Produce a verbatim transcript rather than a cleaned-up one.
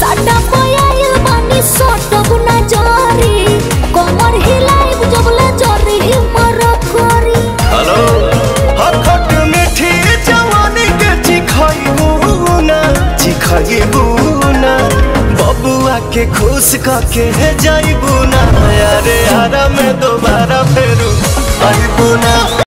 साटा पयाइल बानी सोटब ना जारी कमर हिलाइब जबले जरी मर करी। हेलो हखट मीठी जवानी के चिखाइबू ना चिखाइबू ना बबुआ के खुश करके जाइबू ना यारे आरा में दोबारा फेरू आइबू ना।